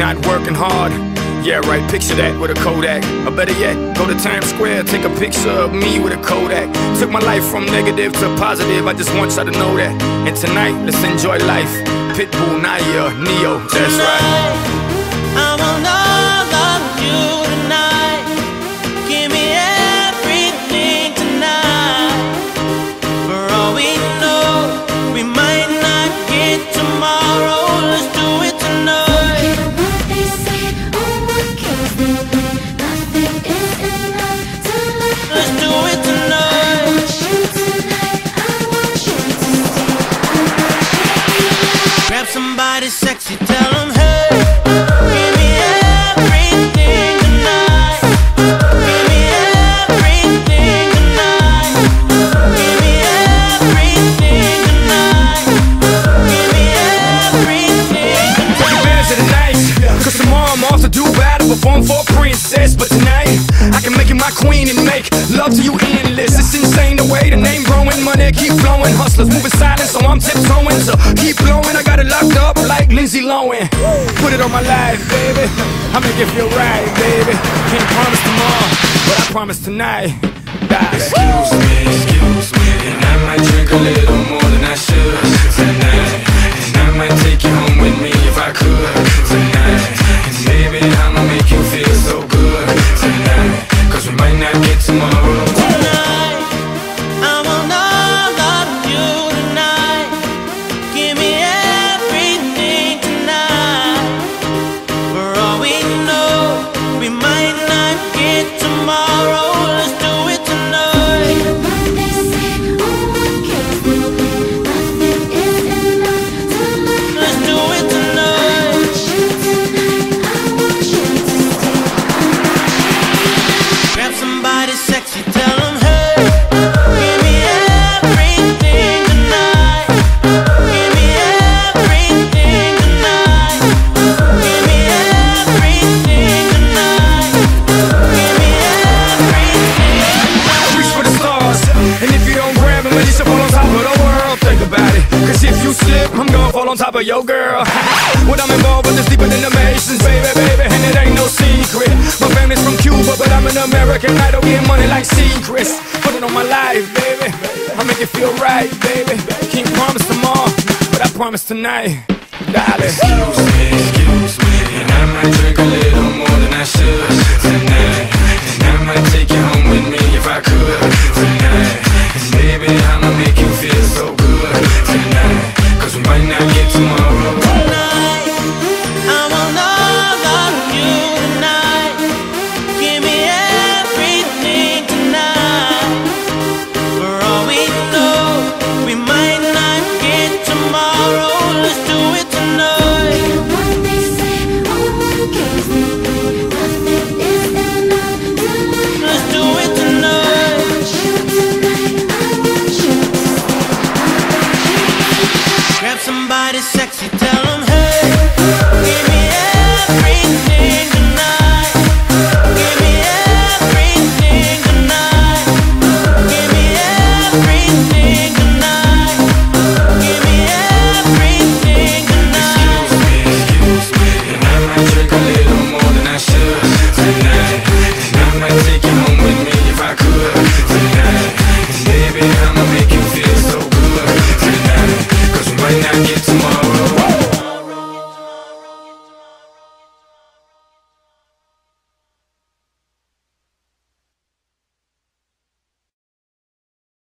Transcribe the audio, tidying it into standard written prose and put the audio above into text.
not working hard. Yeah, right, picture that with a Kodak. Or better yet, go to Times Square, take a picture of me with a Kodak. Took my life from negative to positive, I just want y'all to know that. And tonight, let's enjoy life. Pitbull, Naya, Neo, that's right. I want all of you tonight. Give me everything tonight. For all we know, we might not get tomorrow. Let's do it tonight. Let's do it tonight. Grab somebody sexy, tell them hey. Give me everything tonight. Give me everything tonight. Give me everything tonight. Give me everything tonight. Take advantage of the night, cause tomorrow I'm off to do battle, perform for a princess. But tonight, I can make you my queen and make love to you endless. It's insane the way the name growing, money keep flowing. Hustlers moving silent, so I'm tiptoeing. So keep blowing, I got it locked up like Lindsay Lohan. Put it on my life, baby, I make it feel right, baby. Can't promise tomorrow, but I promise tonight. Excuse me, and I might drink a little more than I should tonight. And I might take you home with me if I could tonight. And baby, I'ma make you feel so good tonight, cause we might not get tomorrow. Tonight, I want all of you tonight. Give me everything tonight. For all we know, we might not get tomorrow. Let's do it tonight. Let's do it tonight. Grab somebody sexy, tell them hey. Give me everything tonight. Give me everything tonight. Give me everything tonight. Give me everything tonight. Reach for the stars, and if you don't grab them, at least you fall on top of the world. Think about it, cause if you slip, I'm gonna fall on top of your girl. What I'm involved with is deeper than the Masons, baby, baby, and it ain't no secret. My family's from Cuba, but I'm an American idol, getting money like secrets. Put it on my life, baby, I make it feel right, baby. Can't promise tomorrow, but I promise tonight, darling. Excuse me,